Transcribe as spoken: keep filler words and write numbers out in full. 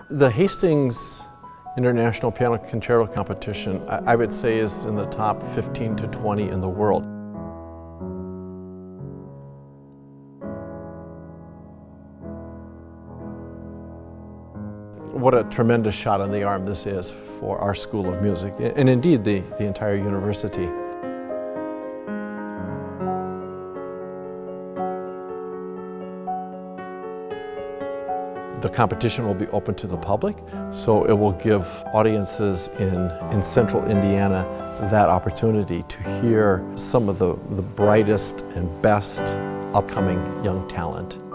The Hastings International Piano Concerto Competition, I would say, is in the top fifteen to twenty in the world. What a tremendous shot in the arm this is for our School of Music, and indeed the, the entire university. The competition will be open to the public, so it will give audiences in, in central Indiana that opportunity to hear some of the, the brightest and best upcoming young talent.